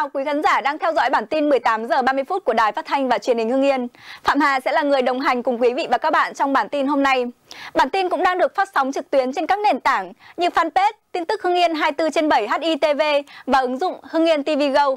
chào quý khán giả đang theo dõi bản tin 18 giờ 30 phút của Đài Phát thanh và Truyền hình Hưng Yên. Phạm Hà sẽ là người đồng hành cùng quý vị và các bạn trong bản tin hôm nay. Bản tin cũng đang được phát sóng trực tuyến trên các nền tảng như fanpage, tin tức Hưng Yên 24/7 HITV và ứng dụng Hưng Yên TV Go.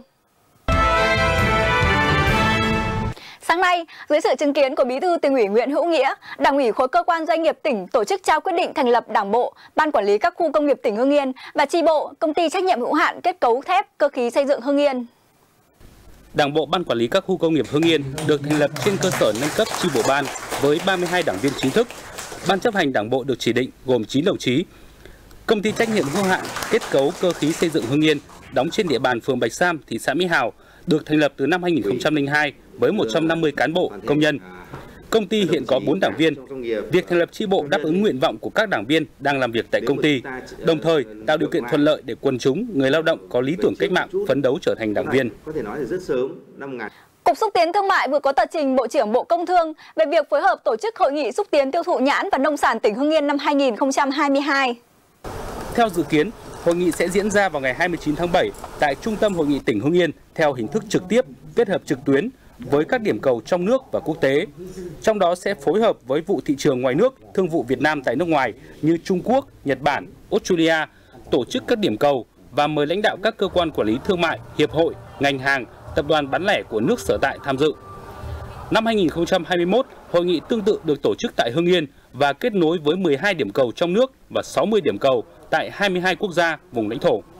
Sáng nay, dưới sự chứng kiến của Bí thư Tỉnh ủy Nguyễn Hữu Nghĩa, Đảng ủy khối cơ quan doanh nghiệp tỉnh tổ chức trao quyết định thành lập Đảng bộ, Ban quản lý các khu công nghiệp tỉnh Hưng Yên và chi bộ Công ty trách nhiệm hữu hạn kết cấu thép cơ khí xây dựng Hưng Yên. Đảng bộ Ban quản lý các khu công nghiệp Hưng Yên được thành lập trên cơ sở nâng cấp chi bộ ban với 32 đảng viên chính thức. Ban chấp hành Đảng bộ được chỉ định gồm 9 đồng chí. Công ty trách nhiệm hữu hạn kết cấu cơ khí xây dựng Hưng Yên đóng trên địa bàn phường Bạch Sam, thị xã Mỹ Hào được thành lập từ năm 2002 với 150 cán bộ, công nhân. Công ty hiện có 4 đảng viên. Việc thành lập chi bộ đáp ứng nguyện vọng của các đảng viên đang làm việc tại công ty, đồng thời tạo điều kiện thuận lợi để quần chúng, người lao động có lý tưởng cách mạng phấn đấu trở thành đảng viên. Cục Xúc tiến Thương mại vừa có tờ trình Bộ trưởng Bộ Công Thương về việc phối hợp tổ chức Hội nghị xúc tiến tiêu thụ nhãn và nông sản tỉnh Hưng Yên năm 2022. Theo dự kiến, hội nghị sẽ diễn ra vào ngày 29 tháng 7 tại Trung tâm Hội nghị tỉnh Hưng Yên theo hình thức trực tiếp, kết hợp trực tuyến với các điểm cầu trong nước và quốc tế. Trong đó sẽ phối hợp với vụ thị trường ngoài nước, thương vụ Việt Nam tại nước ngoài như Trung Quốc, Nhật Bản, Australia, tổ chức các điểm cầu và mời lãnh đạo các cơ quan quản lý thương mại, hiệp hội, ngành hàng, tập đoàn bán lẻ của nước sở tại tham dự. Năm 2021, hội nghị tương tự được tổ chức tại Hưng Yên và kết nối với 12 điểm cầu trong nước và 60 điểm cầu tại 22 quốc gia, vùng lãnh thổ.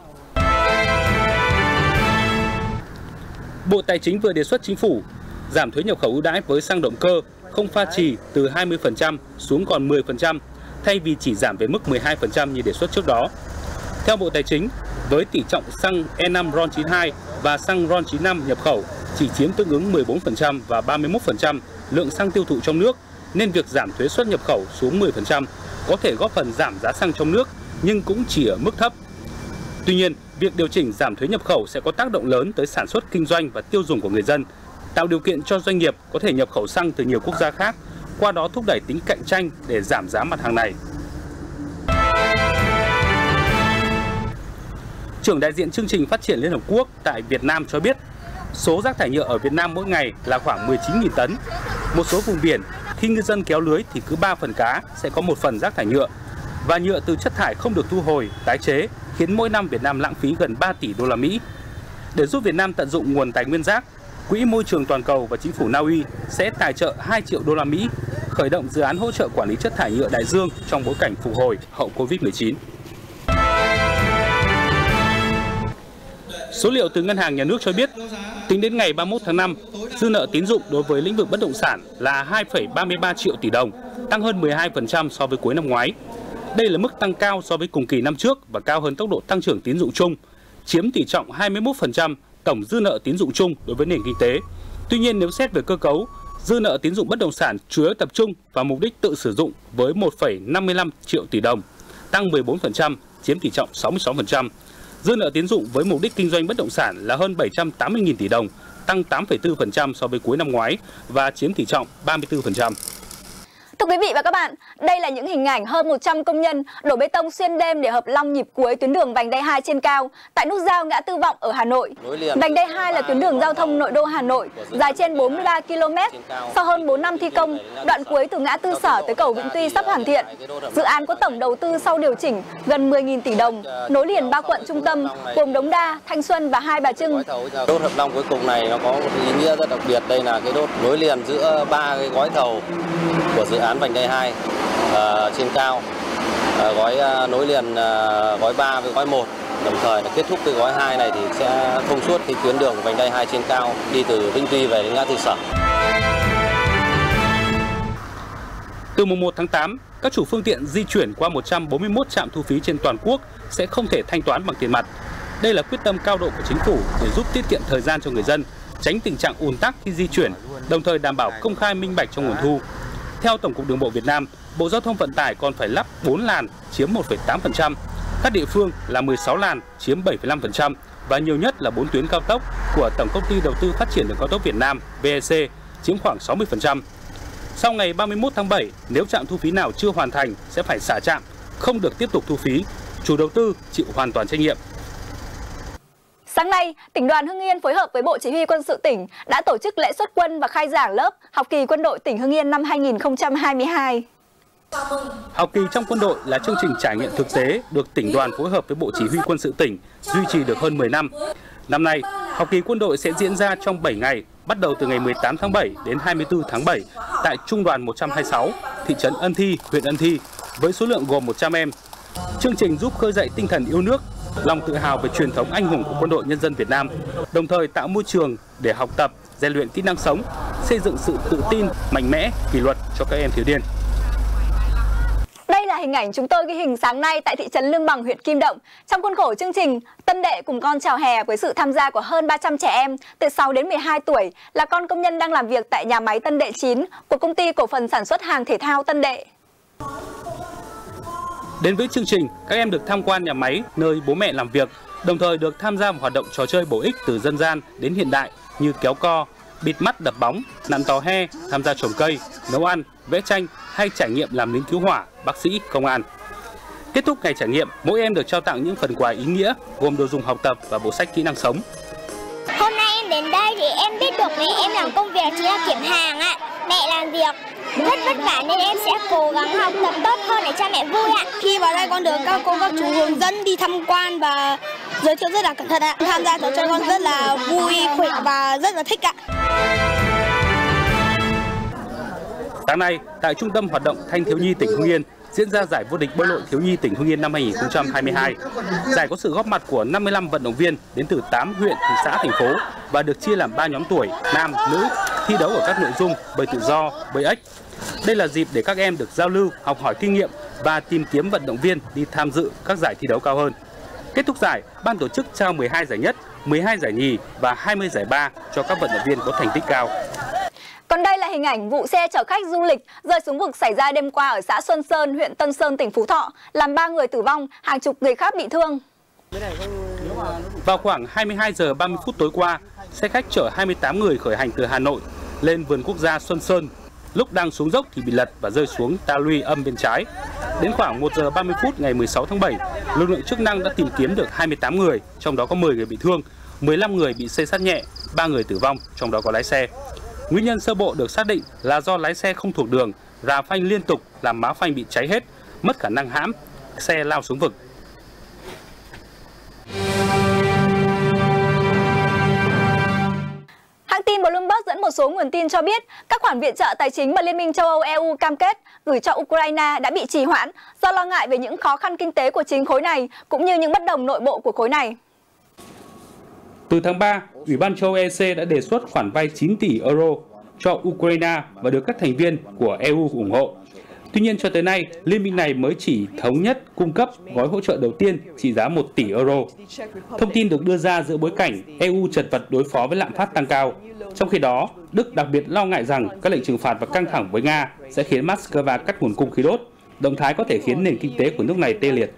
Bộ Tài chính vừa đề xuất Chính phủ giảm thuế nhập khẩu ưu đãi với xăng động cơ không pha trì từ 20% xuống còn 10% thay vì chỉ giảm về mức 12% như đề xuất trước đó. Theo Bộ Tài chính, với tỷ trọng xăng E5 RON92 và xăng RON95 nhập khẩu chỉ chiếm tương ứng 14% và 31% lượng xăng tiêu thụ trong nước, nên việc giảm thuế xuất nhập khẩu xuống 10% có thể góp phần giảm giá xăng trong nước nhưng cũng chỉ ở mức thấp. Tuy nhiên, việc điều chỉnh giảm thuế nhập khẩu sẽ có tác động lớn tới sản xuất kinh doanh và tiêu dùng của người dân, tạo điều kiện cho doanh nghiệp có thể nhập khẩu xăng từ nhiều quốc gia khác, qua đó thúc đẩy tính cạnh tranh để giảm giá mặt hàng này. Trưởng đại diện chương trình phát triển Liên Hợp Quốc tại Việt Nam cho biết, số rác thải nhựa ở Việt Nam mỗi ngày là khoảng 19.000 tấn. Một số vùng biển, khi ngư dân kéo lưới thì cứ 3 phần cá sẽ có 1 phần rác thải nhựa. Và nhựa từ chất thải không được thu hồi, tái chế, khiến mỗi năm Việt Nam lãng phí gần 3 tỷ đô la Mỹ. Để giúp Việt Nam tận dụng nguồn tài nguyên rác, Quỹ Môi trường Toàn cầu và Chính phủ Na Uy sẽ tài trợ 2 triệu đô la Mỹ khởi động dự án hỗ trợ quản lý chất thải nhựa đại dương trong bối cảnh phục hồi hậu Covid-19. Số liệu từ Ngân hàng Nhà nước cho biết, tính đến ngày 31 tháng 5, dư nợ tín dụng đối với lĩnh vực bất động sản là 2,33 triệu tỷ đồng, tăng hơn 12% so với cuối năm ngoái. Đây là mức tăng cao so với cùng kỳ năm trước và cao hơn tốc độ tăng trưởng tín dụng chung, chiếm tỷ trọng 21% tổng dư nợ tín dụng chung đối với nền kinh tế. Tuy nhiên, nếu xét về cơ cấu, dư nợ tín dụng bất động sản chủ yếu tập trung vào mục đích tự sử dụng với 1,55 triệu tỷ đồng, tăng 14%, chiếm tỷ trọng 66%. Dư nợ tín dụng với mục đích kinh doanh bất động sản là hơn 780.000 tỷ đồng, tăng 8,4% so với cuối năm ngoái và chiếm tỷ trọng 34%. Thưa quý vị và các bạn, đây là những hình ảnh hơn 100 công nhân đổ bê tông xuyên đêm để hợp long nhịp cuối tuyến đường vành đai 2 trên cao tại nút giao ngã tư Vọng ở Hà Nội. Vành đai 2 là tuyến đường giao thông nội đô Hà Nội dài trên 43 km. Sau hơn 4 năm thi công, đoạn cuối từ ngã tư Sở tới cầu Vĩnh Tuy sắp hoàn thiện. Dự án có tổng đầu tư sau điều chỉnh gần 10.000 tỷ đồng, nối liền 3 quận trung tâm gồm Đống Đa, Thanh Xuân và Hai Bà Trưng. Đốt hợp long cuối cùng này nó có một ý nghĩa rất đặc biệt, đây là cái đốt nối liền giữa 3 cái gói thầu của dự án vành đai 2 trên cao, gói nối liền gói 3 với gói 1, đồng thời là kết thúc cái gói 2 này thì sẽ thông suốt cái tuyến đường vành đai 2 trên cao đi từ Vĩnh Tuy về đến ngã tư Sở. Từ mùng 1 tháng 8, các chủ phương tiện di chuyển qua 141 trạm thu phí trên toàn quốc sẽ không thể thanh toán bằng tiền mặt. Đây là quyết tâm cao độ của Chính phủ để giúp tiết kiệm thời gian cho người dân, tránh tình trạng ùn tắc khi di chuyển, đồng thời đảm bảo công khai minh bạch trong nguồn thu. Theo Tổng cục Đường bộ Việt Nam, Bộ Giao thông Vận tải còn phải lắp 4 làn chiếm 1,8%, các địa phương là 16 làn chiếm 7,5% và nhiều nhất là 4 tuyến cao tốc của Tổng Công ty Đầu tư Phát triển Đường cao tốc Việt Nam VEC chiếm khoảng 60%. Sau ngày 31 tháng 7, nếu trạm thu phí nào chưa hoàn thành sẽ phải xả trạm, không được tiếp tục thu phí, chủ đầu tư chịu hoàn toàn trách nhiệm. Sáng nay, tỉnh đoàn Hưng Yên phối hợp với Bộ Chỉ huy Quân sự tỉnh đã tổ chức lễ xuất quân và khai giảng lớp học kỳ quân đội tỉnh Hưng Yên năm 2022. Học kỳ trong quân đội là chương trình trải nghiệm thực tế được tỉnh đoàn phối hợp với Bộ Chỉ huy Quân sự tỉnh duy trì được hơn 10 năm. Năm nay, học kỳ quân đội sẽ diễn ra trong 7 ngày, bắt đầu từ ngày 18 tháng 7 đến 24 tháng 7 tại Trung đoàn 126, thị trấn Ân Thi, huyện Ân Thi, với số lượng gồm 100 em. Chương trình giúp khơi dậy tinh thần yêu nước, lòng tự hào về truyền thống anh hùng của Quân đội Nhân dân Việt Nam, đồng thời tạo môi trường để học tập, rèn luyện kỹ năng sống, xây dựng sự tự tin, mạnh mẽ, kỷ luật cho các em thiếu niên. Đây là hình ảnh chúng tôi ghi hình sáng nay tại thị trấn Lương Bằng, huyện Kim Động. Trong khuôn khổ chương trình Tân Đệ cùng con chào hè với sự tham gia của hơn 300 trẻ em từ 6 đến 12 tuổi là con công nhân đang làm việc tại nhà máy Tân Đệ 9 của Công ty Cổ phần Sản xuất Hàng Thể thao Tân Đệ. Đến với chương trình, các em được tham quan nhà máy nơi bố mẹ làm việc, đồng thời được tham gia một hoạt động trò chơi bổ ích từ dân gian đến hiện đại như kéo co, bịt mắt đập bóng, nặn tò he, tham gia trồng cây, nấu ăn, vẽ tranh hay trải nghiệm làm lính cứu hỏa, bác sĩ, công an. Kết thúc ngày trải nghiệm, mỗi em được trao tặng những phần quà ý nghĩa gồm đồ dùng học tập và bộ sách kỹ năng sống. Hôm nay em đến đây thì em biết được mẹ em làm công việc chính là kiểm hàng ạ. Mẹ làm việc rất vất vả nên em sẽ cố gắng học tập tốt hơn để cho mẹ vui ạ. Khi vào đây con được các cô các chú hướng dẫn đi tham quan và giới thiệu rất là cẩn thận ạ. Tham gia trò chơi con rất là vui, khỏe và rất là thích ạ. Sáng nay, tại Trung tâm Hoạt động Thanh thiếu nhi tỉnh Hưng Yên diễn ra giải vô địch bơi lội thiếu nhi tỉnh Hưng Yên năm 2022. Giải có sự góp mặt của 55 vận động viên đến từ 8 huyện, thị xã, thành phố và được chia làm 3 nhóm tuổi, nam, nữ, thi đấu ở các nội dung bơi tự do, bơi ếch. Đây là dịp để các em được giao lưu, học hỏi kinh nghiệm và tìm kiếm vận động viên đi tham dự các giải thi đấu cao hơn. Kết thúc giải, ban tổ chức trao 12 giải nhất, 12 giải nhì và 20 giải ba cho các vận động viên có thành tích cao. Còn đây là hình ảnh vụ xe chở khách du lịch rơi xuống vực xảy ra đêm qua ở xã Xuân Sơn, huyện Tân Sơn, tỉnh Phú Thọ, làm 3 người tử vong, hàng chục người khác bị thương. Vào khoảng 22 giờ 30 phút tối qua, xe khách chở 28 người khởi hành từ Hà Nội lên vườn quốc gia Xuân Sơn. Lúc đang xuống dốc thì bị lật và rơi xuống ta luy âm bên trái. Đến khoảng 1 giờ 30 phút ngày 16 tháng 7, lực lượng chức năng đã tìm kiếm được 28 người, trong đó có 10 người bị thương, 15 người bị xây xát nhẹ, 3 người tử vong, trong đó có lái xe. Nguyên nhân sơ bộ được xác định là do lái xe không thuộc đường, rà phanh liên tục làm má phanh bị cháy hết, mất khả năng hãm, xe lao xuống vực. Hãng tin Bloomberg dẫn một số nguồn tin cho biết các khoản viện trợ tài chính mà Liên minh châu Âu EU cam kết gửi cho Ukraine đã bị trì hoãn do lo ngại về những khó khăn kinh tế của chính khối này cũng như những bất đồng nội bộ của khối này. Từ tháng 3, Ủy ban châu Âu EC đã đề xuất khoản vay 9 tỷ euro cho Ukraine và được các thành viên của EU ủng hộ. Tuy nhiên cho tới nay, liên minh này mới chỉ thống nhất cung cấp gói hỗ trợ đầu tiên trị giá 1 tỷ euro. Thông tin được đưa ra giữa bối cảnh EU chật vật đối phó với lạm phát tăng cao. Trong khi đó, Đức đặc biệt lo ngại rằng các lệnh trừng phạt và căng thẳng với Nga sẽ khiến Moscow cắt nguồn cung khí đốt, động thái có thể khiến nền kinh tế của nước này tê liệt.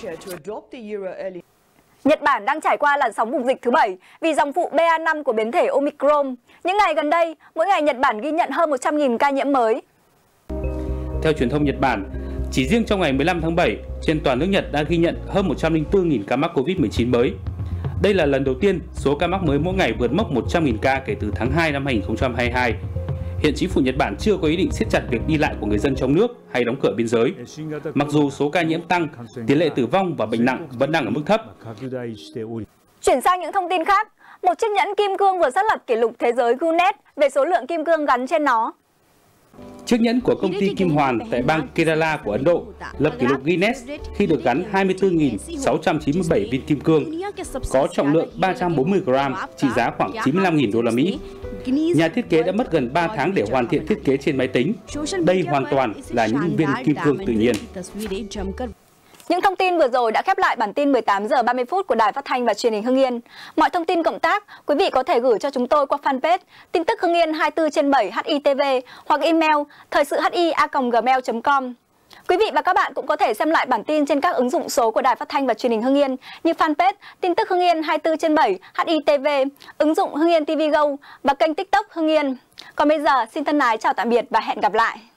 Nhật Bản đang trải qua làn sóng bùng dịch thứ 7 vì dòng phụ BA5 của biến thể Omicron. Những ngày gần đây, mỗi ngày Nhật Bản ghi nhận hơn 100.000 ca nhiễm mới. Theo truyền thông Nhật Bản, chỉ riêng trong ngày 15 tháng 7, trên toàn nước Nhật đã ghi nhận hơn 104.000 ca mắc Covid-19 mới. Đây là lần đầu tiên số ca mắc mới mỗi ngày vượt mốc 100.000 ca kể từ tháng 2 năm 2022. Hiện chính phủ Nhật Bản chưa có ý định siết chặt việc đi lại của người dân trong nước hay đóng cửa biên giới. Mặc dù số ca nhiễm tăng, tỷ lệ tử vong và bệnh nặng vẫn đang ở mức thấp. Chuyển sang những thông tin khác, một chiếc nhẫn kim cương vừa xác lập kỷ lục thế giới Guinness về số lượng kim cương gắn trên nó. Chiếc nhẫn của công ty Kim Hoàn tại bang Kerala của Ấn Độ lập kỷ lục Guinness khi được gắn 24.697 viên kim cương, có trọng lượng 340 gram, trị giá khoảng 95.000 đô la Mỹ. Nhà thiết kế đã mất gần 3 tháng để hoàn thiện thiết kế trên máy tính. Đây hoàn toàn là những viên kim cương tự nhiên. Những thông tin vừa rồi đã khép lại bản tin 18 giờ 30 phút của Đài Phát thanh và Truyền hình Hưng Yên. Mọi thông tin cộng tác, quý vị có thể gửi cho chúng tôi qua fanpage tin tức Hưng Yên 24/7 HITV hoặc email thời-sự@gmail.com. Quý vị và các bạn cũng có thể xem lại bản tin trên các ứng dụng số của Đài Phát thanh và Truyền hình Hưng Yên như fanpage tin tức Hưng Yên 24/7 HITV, ứng dụng Hưng Yên TV Go và kênh TikTok Hưng Yên. Còn bây giờ, xin thân ái chào tạm biệt và hẹn gặp lại.